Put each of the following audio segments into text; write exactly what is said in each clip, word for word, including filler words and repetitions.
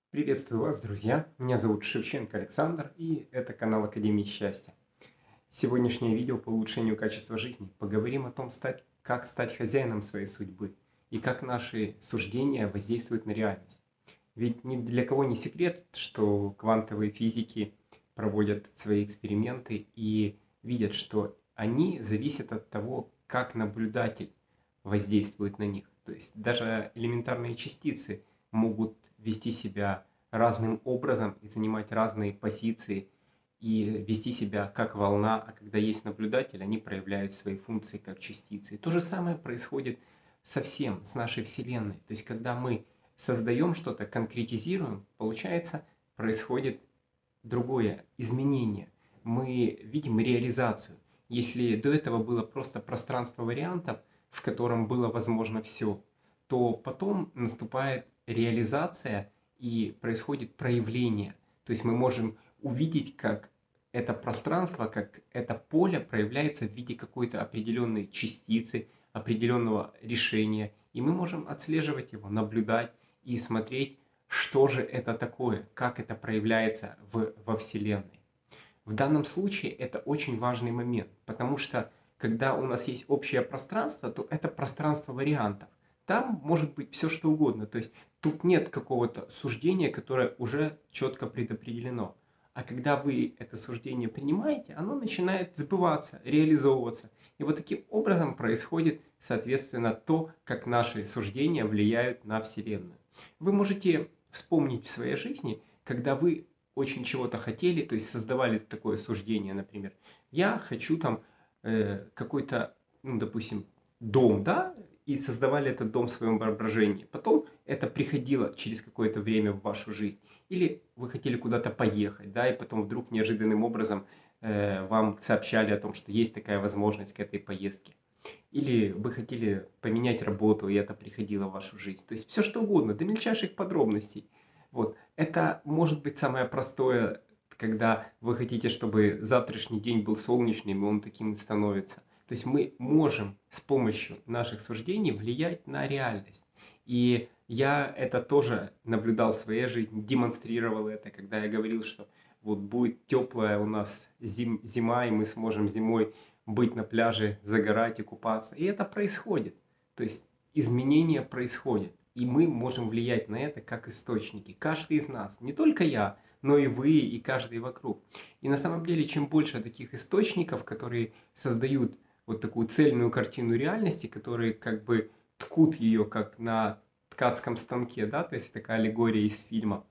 Приветствую вас, друзья! Меня зовут Шевченко Александр, и это канал Академии Счастья. Сегодняшнее видео по улучшению качества жизни. Поговорим о том, стать, как стать хозяином своей судьбы и как наши суждения воздействуют на реальность. Ведь ни для кого не секрет, что квантовые физики проводят свои эксперименты и видят, что они зависят от того, как наблюдатель воздействует на них. То есть даже элементарные частицы могут вести себя разным образом и занимать разные позиции, и вести себя как волна, а когда есть наблюдатель, они проявляют свои функции как частицы. И то же самое происходит со всем, с нашей Вселенной. То есть когда мы создаем что-то, конкретизируем, получается, происходит другое изменение. Мы видим реализацию. Если до этого было просто пространство вариантов, в котором было возможно все, то потом наступает реализация и происходит проявление. То есть мы можем увидеть, как это пространство, как это поле проявляется в виде какой-то определенной частицы, определенного решения. И мы можем отслеживать его, наблюдать и смотреть, что же это такое, как это проявляется в, во Вселенной. В данном случае это очень важный момент, потому что когда у нас есть общее пространство, то это пространство вариантов. Там может быть все что угодно. То есть тут нет какого-то суждения, которое уже четко предопределено. А когда вы это суждение принимаете, оно начинает сбываться, реализовываться. И вот таким образом происходит, соответственно, то, как наши суждения влияют на Вселенную. Вы можете вспомнить в своей жизни, когда вы очень чего-то хотели, то есть создавали такое суждение, например, я хочу там э, какой-то, ну, допустим, дом, да, и создавали этот дом в своем воображении. Потом это приходило через какое-то время в вашу жизнь. Или вы хотели куда-то поехать, да, и потом вдруг неожиданным образом э, вам сообщали о том, что есть такая возможность к этой поездке. Или вы хотели поменять работу, и это приходило в вашу жизнь. То есть все что угодно, до мельчайших подробностей. Вот. Это может быть самое простое, когда вы хотите, чтобы завтрашний день был солнечным, и он таким и становится. То есть мы можем с помощью наших суждений влиять на реальность. И я это тоже наблюдал в своей жизни, демонстрировал это, когда я говорил, что вот будет теплая у нас зим, зима, и мы сможем зимой быть на пляже, загорать и купаться. И это происходит. То есть изменения происходят. И мы можем влиять на это как источники. Каждый из нас, не только я, но и вы, и каждый вокруг. И на самом деле, чем больше таких источников, которые создают вот такую цельную картину реальности, которые как бы ткут ее как на ткацком станке, да, то есть такая аллегория из фильма,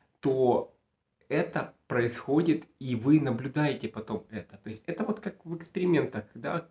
то это происходит, и вы наблюдаете потом это. То есть это вот как в экспериментах, да,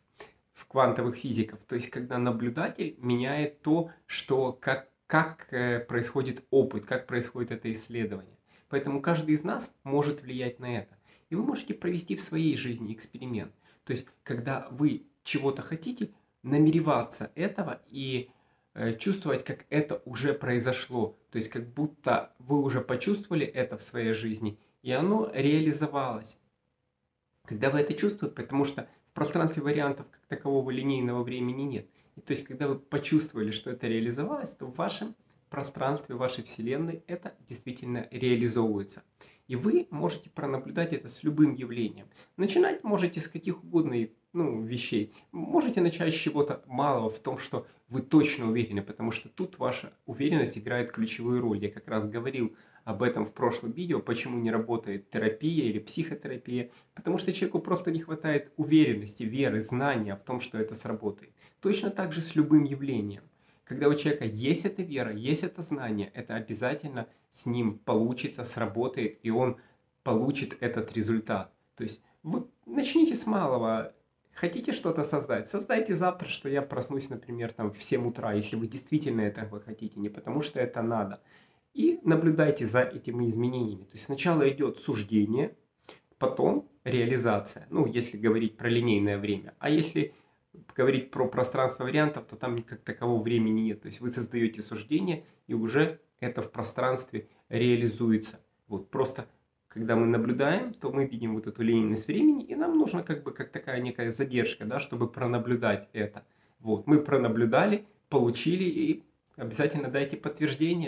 в квантовых физиков. То есть когда наблюдатель меняет то, что, как, как э, происходит опыт, как происходит это исследование. Поэтому каждый из нас может влиять на это. И вы можете провести в своей жизни эксперимент. То есть когда вы чего-то хотите, намереваться этого и чувствовать, как это уже произошло. То есть как будто вы уже почувствовали это в своей жизни, и оно реализовалось. Когда вы это чувствуете, потому что в пространстве вариантов как такового линейного времени нет. И то есть когда вы почувствовали, что это реализовалось, то в вашем пространстве, в вашей Вселенной это действительно реализовывается. И вы можете пронаблюдать это с любым явлением. Начинать можете с каких угодно ну, вещей. Можете начать с чего-то малого в том, что вы точно уверены, потому что тут ваша уверенность играет ключевую роль. Я как раз говорил об этом в прошлом видео, почему не работает терапия или психотерапия. Потому что человеку просто не хватает уверенности, веры, знания в том, что это сработает. Точно так же с любым явлением. Когда у человека есть эта вера, есть это знание, это обязательно с ним получится, сработает, и он получит этот результат. То есть вы начните с малого. Хотите что-то создать? Создайте завтра, что я проснусь, например, там, в семь утра, если вы действительно этого хотите, не потому что это надо. И наблюдайте за этими изменениями. То есть сначала идет суждение, потом реализация. Ну, если говорить про линейное время. А если говорить про пространство вариантов, то там как такового времени нет. То есть вы создаете суждение, и уже это в пространстве реализуется. Вот просто когда мы наблюдаем, то мы видим вот эту линейность времени, и нам нужно как бы как такая некая задержка, да, чтобы пронаблюдать это. Вот, мы пронаблюдали, получили, и обязательно дайте подтверждение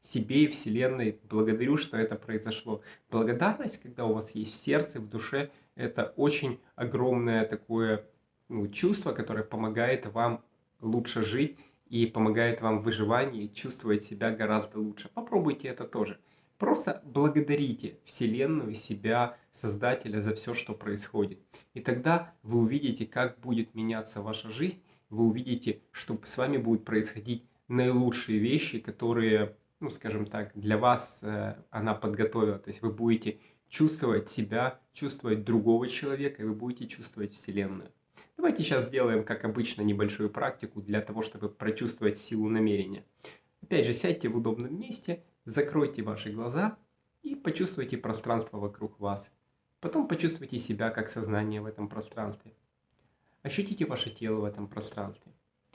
себе и Вселенной. Благодарю, что это произошло. Благодарность, когда у вас есть в сердце, в душе, это очень огромное такое, ну, чувство, которое помогает вам лучше жить и помогает вам в выживании, чувствовать себя гораздо лучше. Попробуйте это тоже. Просто благодарите Вселенную, себя, Создателя за все, что происходит. И тогда вы увидите, как будет меняться ваша жизнь. Вы увидите, что с вами будут происходить наилучшие вещи, которые, ну, скажем так, для вас э, она подготовила. То есть вы будете чувствовать себя, чувствовать другого человека, и вы будете чувствовать Вселенную. Давайте сейчас сделаем, как обычно, небольшую практику для того, чтобы прочувствовать силу намерения. Опять же, сядьте в удобном месте, закройте ваши глаза и почувствуйте пространство вокруг вас. Потом почувствуйте себя как сознание в этом пространстве. Ощутите ваше тело в этом пространстве.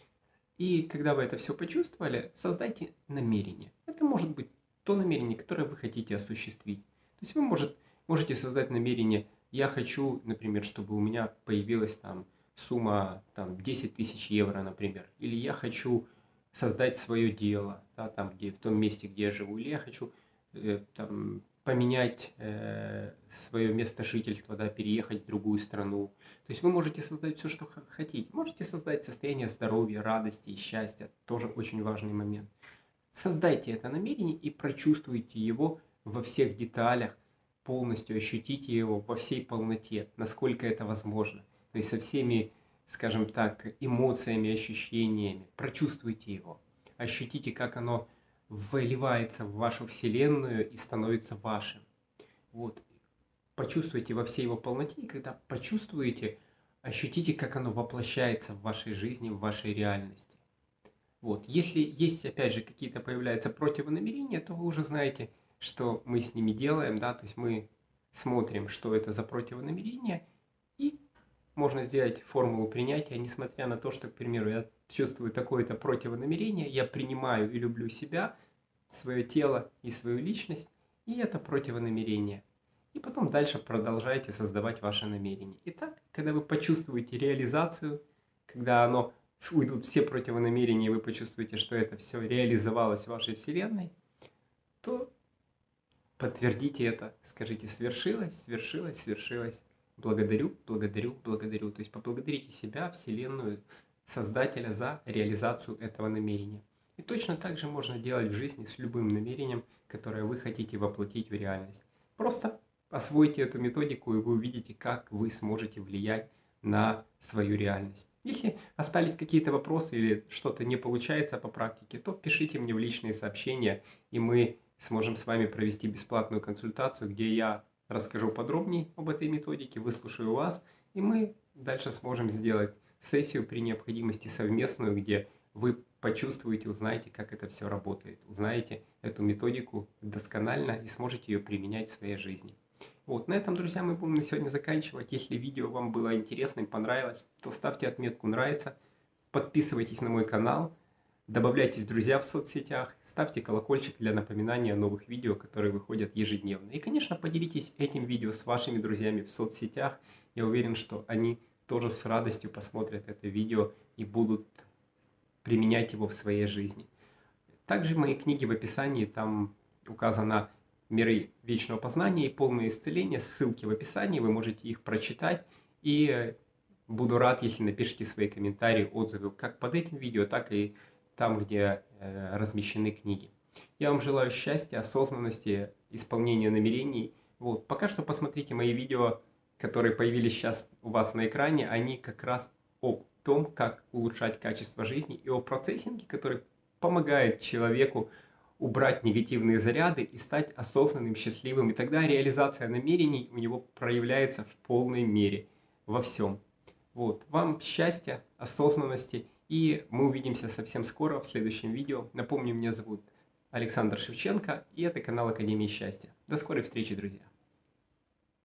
И когда вы это все почувствовали, создайте намерение. Это может быть то намерение, которое вы хотите осуществить. То есть вы может, можете создать намерение: я хочу, например, чтобы у меня появилась там сумма там, десять тысяч евро, например. Или я хочу создать свое дело, да, там, где, в том месте, где я живу. Или я хочу э, там, поменять э, свое место жительства, да, переехать в другую страну. То есть вы можете создать все, что хотите. Можете создать состояние здоровья, радости и счастья. Тоже очень важный момент. Создайте это намерение и прочувствуйте его во всех деталях, полностью ощутите его во всей полноте, насколько это возможно. То есть со всеми, скажем так, эмоциями, ощущениями. Прочувствуйте его. Ощутите, как оно выливается в вашу Вселенную и становится вашим. Вот. Почувствуйте во всей его полноте, и когда почувствуете, ощутите, как оно воплощается в вашей жизни, в вашей реальности. Вот. Если есть, опять же, какие-то появляются противонамерения, то вы уже знаете, что мы с ними делаем, да, то есть мы смотрим, что это за противонамерение, и можно сделать формулу принятия, несмотря на то, что, к примеру, я чувствую такое-то противонамерение, я принимаю и люблю себя, свое тело и свою личность, и это противонамерение. И потом дальше продолжайте создавать ваше намерение. Итак, когда вы почувствуете реализацию, когда оно уйдут все противонамерения, и вы почувствуете, что это все реализовалось в вашей Вселенной, то подтвердите это, скажите: свершилось, свершилось, свершилось. Благодарю, благодарю, благодарю. То есть поблагодарите себя, Вселенную, Создателя за реализацию этого намерения. И точно так же можно делать в жизни с любым намерением, которое вы хотите воплотить в реальность. Просто освойте эту методику, и вы увидите, как вы сможете влиять на свою реальность. Если остались какие-то вопросы или что-то не получается по практике, то пишите мне в личные сообщения, и мы сможем с вами провести бесплатную консультацию, где я расскажу подробнее об этой методике, выслушаю вас, и мы дальше сможем сделать сессию при необходимости совместную, где вы почувствуете, узнаете, как это все работает, узнаете эту методику досконально и сможете ее применять в своей жизни. Вот, на этом, друзья, мы будем на сегодня заканчивать. Если видео вам было интересным, понравилось, то ставьте отметку «Нравится», подписывайтесь на мой канал, добавляйтесь в друзья в соцсетях, ставьте колокольчик для напоминания о новых видео, которые выходят ежедневно. И, конечно, поделитесь этим видео с вашими друзьями в соцсетях. Я уверен, что они тоже с радостью посмотрят это видео и будут применять его в своей жизни. Также мои книги в описании, там указано «Миры вечного познания» и «Полное исцеление». Ссылки в описании, вы можете их прочитать. И буду рад, если напишите свои комментарии, отзывы как под этим видео, так и там, где э, размещены книги. Я вам желаю счастья, осознанности, исполнения намерений. Вот. Пока что посмотрите мои видео, которые появились сейчас у вас на экране. Они как раз о том, как улучшать качество жизни, и о процессинге, который помогает человеку убрать негативные заряды и стать осознанным, счастливым. И тогда реализация намерений у него проявляется в полной мере во всем. Вот. Вам счастья, осознанности. И мы увидимся совсем скоро в следующем видео. Напомню, меня зовут Александр Шевченко, и это канал Академии Счастья. До скорой встречи, друзья!